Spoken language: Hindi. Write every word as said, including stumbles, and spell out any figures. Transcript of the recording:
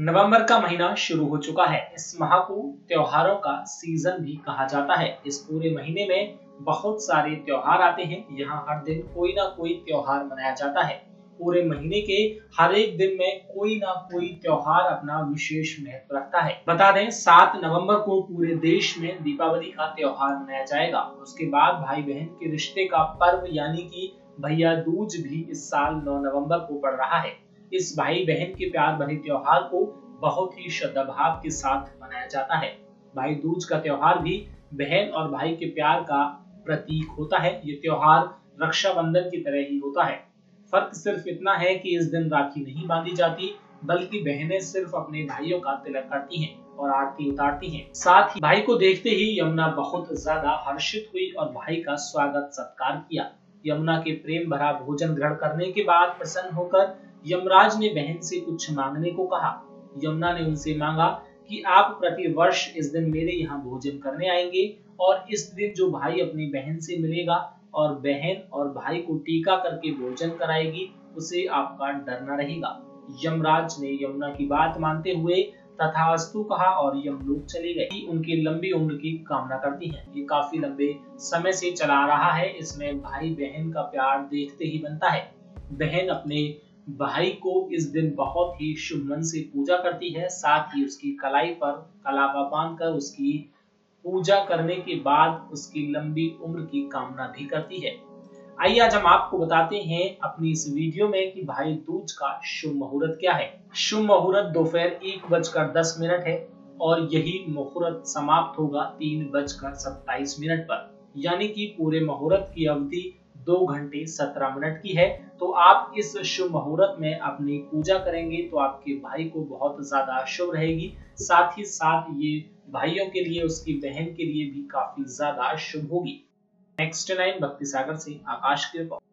नवंबर का महीना शुरू हो चुका है। इस माह को त्योहारों का सीजन भी कहा जाता है। इस पूरे महीने में बहुत सारे त्योहार आते हैं। यहाँ हर दिन कोई ना कोई त्योहार मनाया जाता है। पूरे महीने के हर एक दिन में कोई ना कोई त्योहार अपना विशेष महत्व रखता है। बता दें, सात नवंबर को पूरे देश में दीपावली का त्योहार मनाया जाएगा। उसके बाद भाई बहन के रिश्ते का पर्व यानी कि भैया दूज भी इस साल नौ नवंबर को पड़ रहा है। इस भाई बहन के प्यार भरे त्योहार को बहुत ही श्रद्धा भाव के साथ मनाया जाता है। भाई दूज का त्योहार भी बहन और भाई के प्यार का प्रतीक होता है। ये त्योहार रक्षाबंधन की तरह ही होता है। फर्क सिर्फ इतना है कि इस दिन राखी नहीं बांधी जाती, बल्कि बहनें सिर्फ अपने भाइयों का तिलक करती हैं और आरती उतारती हैं। साथ ही भाई को देखते ही यमुना बहुत ज्यादा हर्षित हुई और भाई का स्वागत सत्कार किया। यमुना के प्रेम भरा भोजन ग्रहण करने के बाद प्रसन्न होकर यमराज ने बहन से कुछ मांगने को कहा। यमुना ने उनसे मांगा कि आप प्रति वर्ष इस दिन मेरे यहाँ भोजन करने आएंगे और इस दिन जो भाई अपनी बहन से मिलेगा और बहन और भाई को टीका करके भोजन कराएगी, उसे आपका डर न रहेगा। यमराज ने यमुना की बात मानते हुए तथास्तु कहा और यमलोक चले गए। उनकी लंबी उम्र की कामना करती हैं। ये काफी लंबे समय से चला आ रहा है। इसमें भाई बहन का प्यार देखते ही बनता है। बहन अपने भाई को इस दिन बहुत ही शुभ मन से पूजा करती है। साथ ही उसकी कलाई पर कलावा बांधकर उसकी पूजा करने के बाद उसकी लंबी उम्र की कामना भी करती है। आइए आज हम आपको बताते हैं अपनी इस वीडियो में कि भाई दूज का शुभ मुहूर्त क्या है। शुभ मुहूर्त दोपहर एक बजकर दस मिनट है और यही मुहूर्त समाप्त होगा तीन बजकर सत्ताईस मिनट पर, यानी कि पूरे मुहूर्त की अवधि दो घंटे सत्रह मिनट की है। तो आप इस शुभ मुहूर्त में अपनी पूजा करेंगे तो आपके भाई को बहुत ज्यादा शुभ रहेगी। साथ ही साथ ये भाइयों के लिए, उसकी बहन के लिए भी काफी ज्यादा शुभ होगी। नेक्स्ट नाइन भक्ति सागर से आकाश के